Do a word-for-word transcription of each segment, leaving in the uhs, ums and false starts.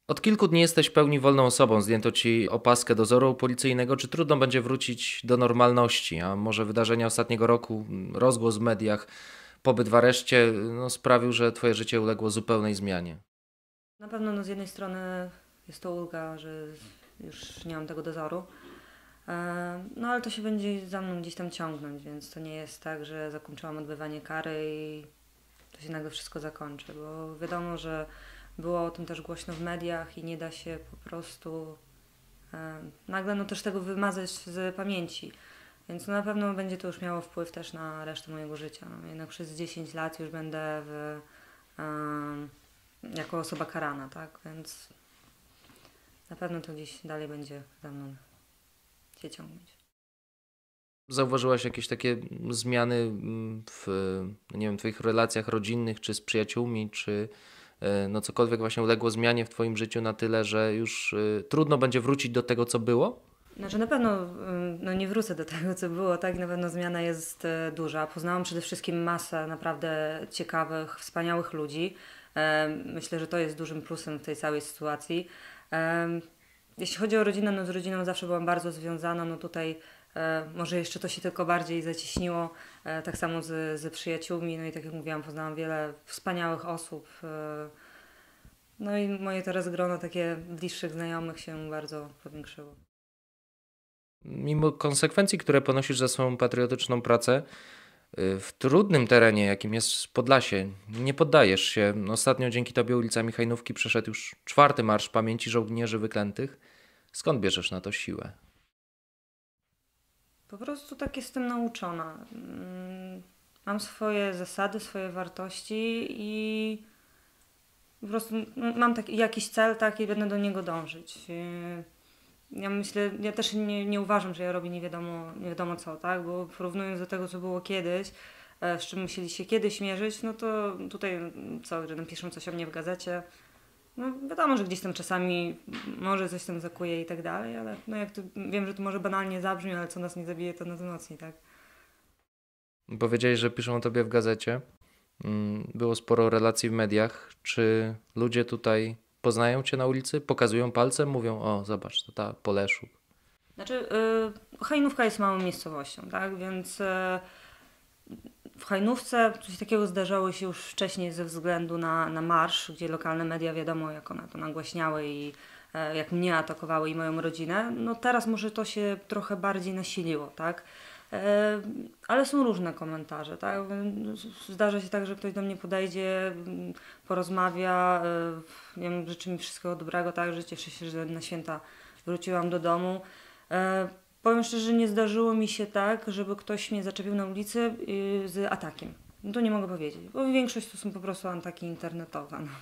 Od kilku dni jesteś w pełni wolną osobą. Zdjęto ci opaskę dozoru policyjnego. Czy trudno będzie wrócić do normalności? A może wydarzenia ostatniego roku, rozgłos w mediach, pobyt w areszcie no, sprawił, że twoje życie uległo zupełnej zmianie? Na pewno no, z jednej strony jest to ulga, że już nie mam tego dozoru, e, no ale to się będzie za mną gdzieś tam ciągnąć, więc to nie jest tak, że zakończyłam odbywanie kary i to się nagle wszystko zakończy, bo wiadomo, że było o tym też głośno w mediach i nie da się po prostu e, nagle no też tego wymazać z pamięci. Więc na pewno będzie to już miało wpływ też na resztę mojego życia. No, jednak przez dziesięć lat już będę w, e, jako osoba karana, tak? Więc na pewno to gdzieś dalej będzie za mną się ciągnąć. Zauważyłaś jakieś takie zmiany mm, w, no nie wiem, twoich relacjach rodzinnych, czy z przyjaciółmi, czy e, no cokolwiek właśnie uległo zmianie w twoim życiu na tyle, że już e, trudno będzie wrócić do tego, co było? Znaczy na pewno ym, no nie wrócę do tego, co było, tak? Na pewno zmiana jest e, duża. Poznałam przede wszystkim masę naprawdę ciekawych, wspaniałych ludzi. Em, Myślę, że to jest dużym plusem w tej całej sytuacji. Em, Jeśli chodzi o rodzinę, no z rodziną zawsze byłam bardzo związana. No tutaj e, może jeszcze to się tylko bardziej zacieśniło. E, tak samo z, z przyjaciółmi. No i tak jak mówiłam, poznałam wiele wspaniałych osób. E, no i moje teraz grono takie bliższych znajomych się bardzo powiększyło. Mimo konsekwencji, które ponosisz za swoją patriotyczną pracę, y, w trudnym terenie, jakim jest Podlasie, nie poddajesz się. Ostatnio dzięki tobie ulicami Hajnówki przeszedł już czwarty Marsz Pamięci Żołnierzy Wyklętych. Skąd bierzesz na to siłę? Po prostu tak jestem nauczona. Mm, Mam swoje zasady, swoje wartości i po prostu m- mam taki, jakiś cel, tak, i będę do niego dążyć. Yy, Ja myślę, ja też nie, nie uważam, że ja robię nie wiadomo, nie wiadomo co, tak, bo porównując do tego, co było kiedyś, e, z czym musieli się kiedyś mierzyć, no to tutaj mm, co, że napiszą coś o mnie w gazecie, no wiadomo, że gdzieś tam czasami może coś tam zakuje i tak dalej, ale no jak to, wiem, że to może banalnie zabrzmi, ale co nas nie zabije, to nas wzmocni, tak. Powiedziałeś, że piszą o tobie w gazecie. Mm, Było sporo relacji w mediach. Czy ludzie tutaj poznają cię na ulicy, pokazują palcem, mówią: o, zobacz, to ta Poleszuk. Znaczy, yy, Hajnówka jest małą miejscowością, tak? Więc yy, w Hajnówce coś takiego zdarzało się już wcześniej ze względu na, na marsz, gdzie lokalne media wiadomo, jak one to nagłaśniały i e, jak mnie atakowały i moją rodzinę. No teraz może to się trochę bardziej nasiliło, tak? E, ale są różne komentarze, tak? Zdarza się tak, że ktoś do mnie podejdzie, mm, porozmawia, e, nie wiem, życzy mi wszystkiego dobrego, tak? Że cieszę się, że na święta wróciłam do domu. E, Powiem szczerze, nie zdarzyło mi się tak, żeby ktoś mnie zaczepił na ulicy yy, z atakiem. No to nie mogę powiedzieć, bo większość to są po prostu ataki internetowe. No.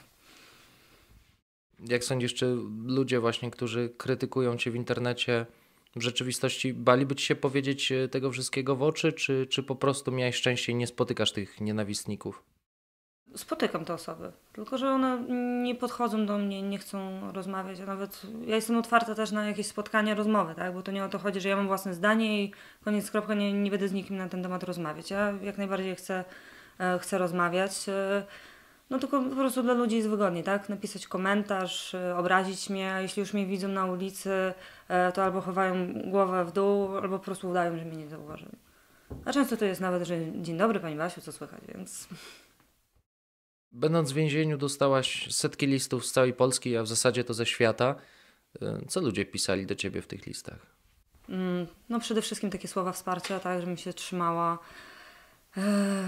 Jak sądzisz, czy ludzie właśnie, którzy krytykują cię w internecie, w rzeczywistości baliby ci się powiedzieć e, tego wszystkiego w oczy, czy, czy po prostu miałeś szczęście i nie spotykasz tych nienawistników? Spotykam te osoby, tylko że one nie podchodzą do mnie, nie chcą rozmawiać, a nawet ja jestem otwarta też na jakieś spotkania, rozmowy, tak? Bo to nie o to chodzi, że ja mam własne zdanie i koniec, kropka, nie, nie będę z nikim na ten temat rozmawiać. Ja jak najbardziej chcę, e, chcę rozmawiać. E, No tylko po prostu dla ludzi jest wygodniej, tak? Napisać komentarz, y, obrazić mnie, a jeśli już mnie widzą na ulicy, e, to albo chowają głowę w dół, albo po prostu udają, że mnie nie zauważyli. A często to jest nawet, że dzień dobry Pani Basiu, co słychać, więc Będąc w więzieniu, dostałaś setki listów z całej Polski, a w zasadzie to ze świata. E, Co ludzie pisali do ciebie w tych listach? mm, no przede wszystkim takie słowa wsparcia, tak, żebym się trzymała. E,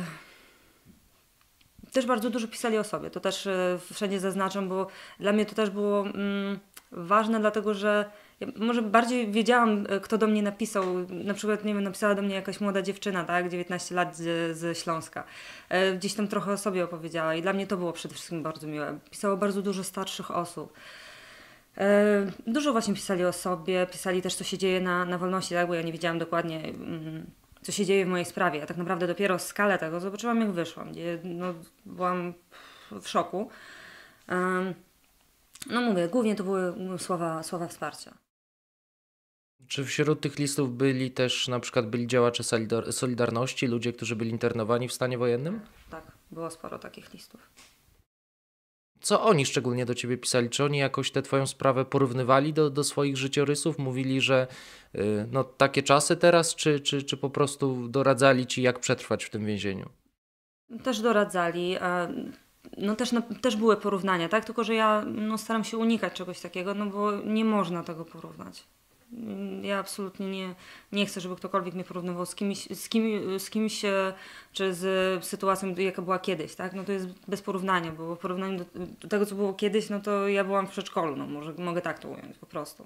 Też bardzo dużo pisali o sobie, to też e, wszędzie zaznaczam, bo dla mnie to też było mm, ważne, dlatego że ja może bardziej wiedziałam, e, kto do mnie napisał. Na przykład, nie wiem, napisała do mnie jakaś młoda dziewczyna, tak, dziewiętnaście lat z, z Śląska. E, Gdzieś tam trochę o sobie opowiedziała i dla mnie to było przede wszystkim bardzo miłe. Pisało bardzo dużo starszych osób. E, Dużo właśnie pisali o sobie, pisali też, co się dzieje na, na wolności, tak, bo ja nie wiedziałam dokładnie, mm, co się dzieje w mojej sprawie. Ja tak naprawdę dopiero skalę tego zobaczyłam, jak wyszłam, gdzie no, byłam w szoku. Em, No mówię, głównie to były słowa, słowa wsparcia. Czy wśród tych listów byli też na przykład byli działacze solidar- Solidarności, ludzie, którzy byli internowani w stanie wojennym? Tak, było sporo takich listów. Co oni szczególnie do ciebie pisali? Czy oni jakoś tę twoją sprawę porównywali do, do swoich życiorysów? Mówili, że y, no takie czasy teraz, czy, czy, czy po prostu doradzali ci, jak przetrwać w tym więzieniu? Też doradzali. e, No też, no, też były porównania, tak? Tylko że ja no, staram się unikać czegoś takiego, no bo nie można tego porównać. Mm, Ja absolutnie nie, nie chcę, żeby ktokolwiek mnie porównywał z kimś, z kim, z kimś e, czy z sytuacją, jaka była kiedyś, tak? No to jest bez porównania, bo w porównaniu do, do tego, co było kiedyś, no to ja byłam w przedszkolu, no może mogę tak to ująć po prostu.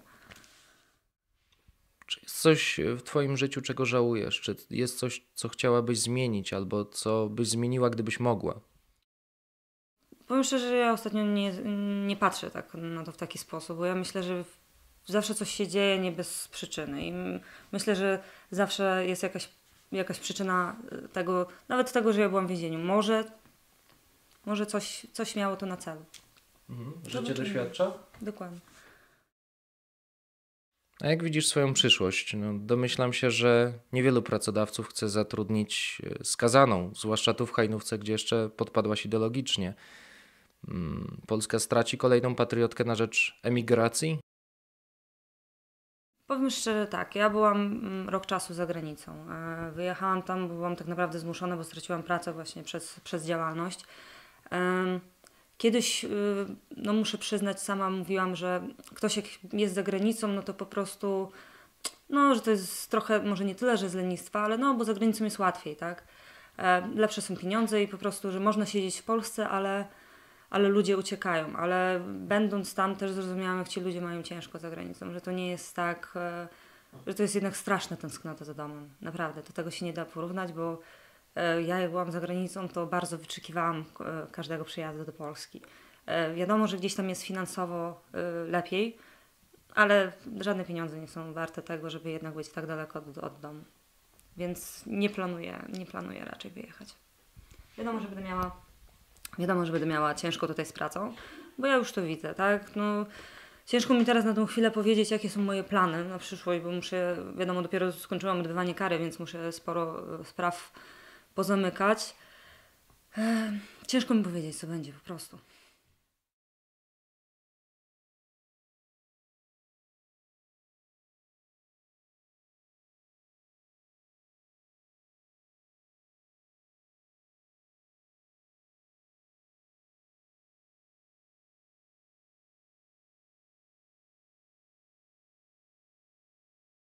Czy jest coś w twoim życiu, czego żałujesz? Czy jest coś, co chciałabyś zmienić, albo co byś zmieniła, gdybyś mogła? Powiem szczerze, że ja ostatnio nie, nie patrzę tak na to w taki sposób, bo ja myślę, że zawsze coś się dzieje nie bez przyczyny i m- myślę, że zawsze jest jakaś, jakaś przyczyna y, tego, nawet tego, że ja byłam w więzieniu. Może, może coś, coś miało to na celu. Mhm. Życie Zobaczymy. doświadcza? Dokładnie. A jak widzisz swoją przyszłość? No, domyślam się, że niewielu pracodawców chce zatrudnić e, skazaną, zwłaszcza tu w Hajnówce, gdzie jeszcze podpadłaś ideologicznie. Mm, Polska straci kolejną patriotkę na rzecz emigracji? Powiem szczerze tak, ja byłam mm, rok czasu za granicą. E, Wyjechałam tam, bo byłam tak naprawdę zmuszona, bo straciłam pracę właśnie przez, przez działalność. Em, Kiedyś, y, no muszę przyznać, sama mówiłam, że ktoś jak jest za granicą, no to po prostu, no, że to jest trochę, może nie tyle, że z lenistwa, ale no, bo za granicą jest łatwiej, tak? E, Lepsze są pieniądze i po prostu, że można siedzieć w Polsce, ale, ale ludzie uciekają. Ale będąc tam też zrozumiałam, jak ci ludzie mają ciężko za granicą, że to nie jest tak, e, że to jest jednak straszna tęsknota za domem. Naprawdę, do tego się nie da porównać, bo e, ja jak byłam za granicą, to bardzo wyczekiwałam e, każdego przyjazdu do Polski. E, Wiadomo, że gdzieś tam jest finansowo e, lepiej, ale żadne pieniądze nie są warte tego, żeby jednak być tak daleko od, od domu. Więc nie planuję, nie planuję raczej wyjechać. Wiadomo, że będę miała, wiadomo, że będę miała ciężko tutaj z pracą, bo ja już to widzę, tak? No, ciężko mi teraz na tą chwilę powiedzieć, jakie są moje plany na przyszłość, bo muszę, wiadomo, dopiero skończyłam odbywanie kary, więc muszę sporo e, spraw pozamykać. E, Ciężko mi powiedzieć, co będzie po prostu.